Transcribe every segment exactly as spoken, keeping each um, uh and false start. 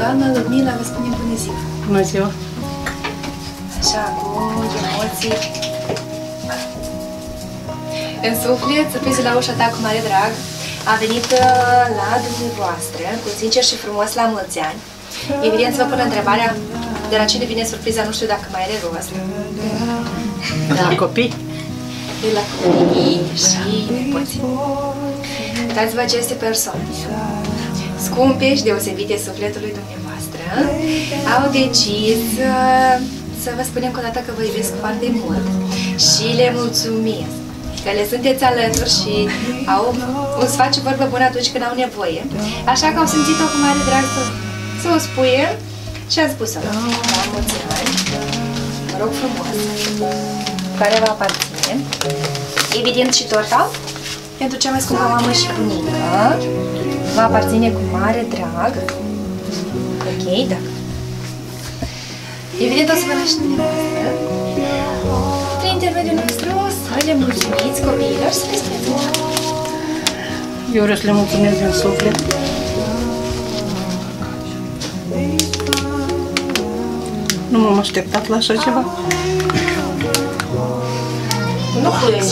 doamna Ludmila vă spunem bună ziua. Bună ziua. Așa, cu emoții în suflet, surprizul la ușa ta cu mare drag a venit la dumneavoastră, cu sincer și frumos la mulți ani. Evident, să vă pun întrebarea de la cine vine surpriza, nu știu dacă mai are rost. De la copii? De la copii și nepoți. Uitați-vă aceste persoane scumpe și deosebite sufletului dumneavoastră au decis să vă spunem că o dată că vă iubesc foarte mult și le mulțumesc că le sunteți alături și au un sfat și vorbă bună atunci când au nevoie. Așa că au simțit-o cu mare drag să, să o spuie și a spus-o. La mulți ani, mă rog frumos, care va aparține. Evident și torta, pentru cea mai scumpă mamă și bunică, va aparține cu mare drag. Ok, da. Evident o să vă lași dumneavoastră. Prin intermediul nostru să le mulțumiți copiilor să le spuneți un ceva. Eu vreau să le mulțumesc din suflet. Nu m-am așteptat la așa ceva. Nu putem.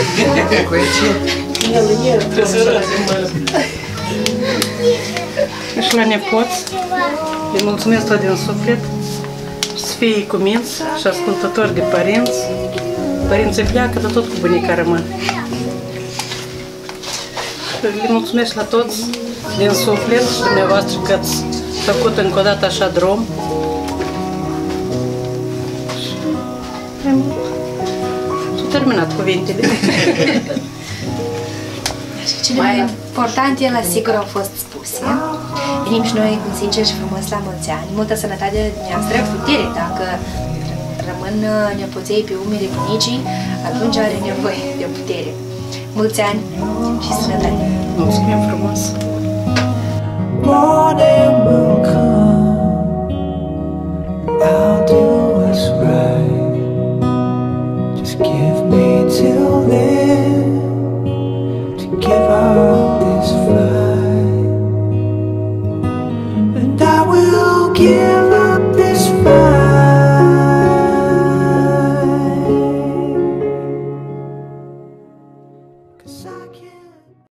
Și la nepoți, le mulțumesc tot din suflet. Să fie cuminți și ascultători de părinți. Părinții pleacă, dar tot cu bunica rămân. Le mulțumesc la toți din suflet și dumneavoastră că ați făcut încă o dată așa drum. S-au terminat cuvintele. Cele mai importante, la sigur, au fost spuse. Venim și noi cu sincer și frumos la mulți ani. Multă sănătate de dumneavoastră, putere. Dacă rămân nepoței pe umerii bunicii, atunci are nevoie de putere. Mulți ani și sănătate! Mulțumim frumos!